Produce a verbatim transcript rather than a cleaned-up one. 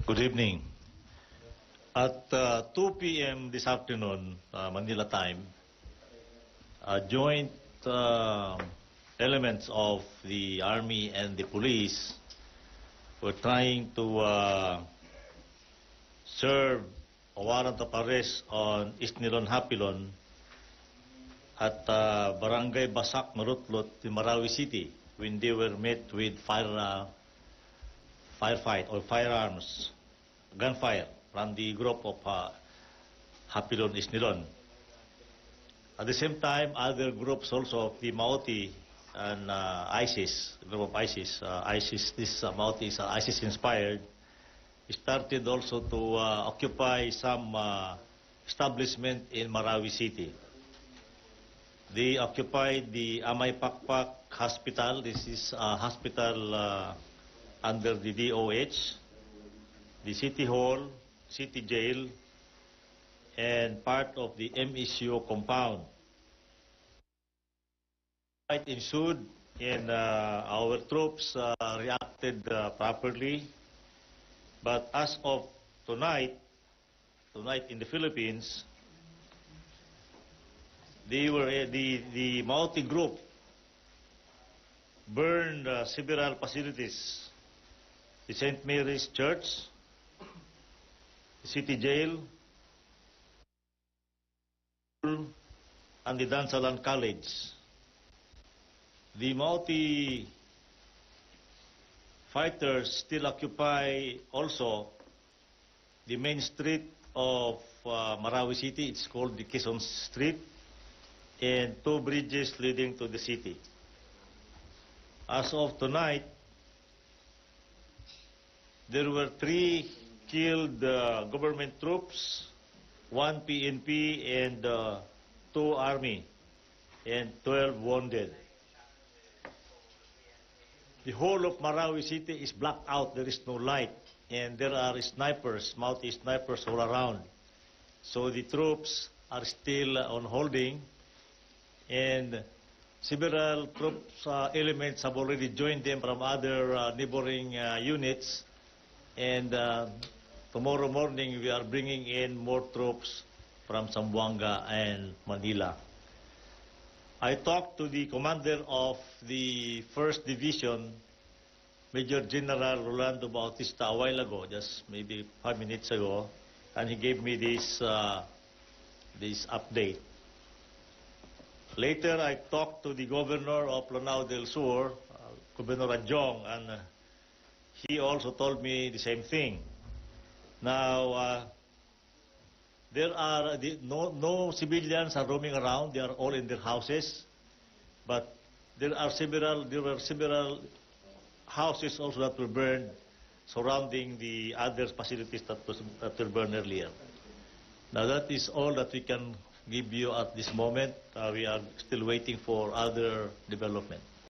Good evening. At uh, two p m this afternoon, uh, Manila time, uh, joint uh, elements of the Army and the police were trying to uh, serve a warrant of arrest on Isnilon Hapilon at uh, Barangay Basak, Marutlot in Marawi City when they were met with fire, uh, firefight or firearms, gunfire from the group of uh, Hapilon Isnilon. At the same time, other groups also of the Maoti and uh, ISIS, group of ISIS, uh, ISIS, this uh, Maoti is uh, ISIS inspired, started also to uh, occupy some uh, establishment in Marawi City. They occupied the Amay Pakpak Hospital. This is a hospital uh, under the D O H, the City Hall, City Jail, and part of the M S U compound. Fight ensued, and uh, our troops uh, reacted uh, properly. But as of tonight, tonight in the Philippines, they were uh, the the Maoti group burned uh, several facilities: the Saint Mary's Church, the City Jail, and the Dansalan College. The Maoti fighters still occupy also the main street of uh, Marawi City. It's called the Quezon Street, and two bridges leading to the city. As of tonight, there were three killed uh, government troops, one P N P and uh, two Army, and twelve wounded. The whole of Marawi City is blacked out. There is no light, and there are snipers, Maoti snipers all around. So the troops are still uh, on holding, and several troops uh, elements have already joined them from other uh, neighboring uh, units, and uh, tomorrow morning we are bringing in more troops from Zamboanga and Manila. I talked to the commander of the first Division, Major General Rolando Bautista, a while ago, just maybe five minutes ago, and he gave me this, uh, this update. Later, I talked to the governor of Lanao del Sur, uh, Governor Adjong, and uh, he also told me the same thing. Now, uh, there are the, no, no civilians are roaming around. They are all in their houses, but there are several. There were several houses also that were burned, surrounding the other facilities that was that were burned earlier. Now that is all that we can give you at this moment. Uh, we are still waiting for other development.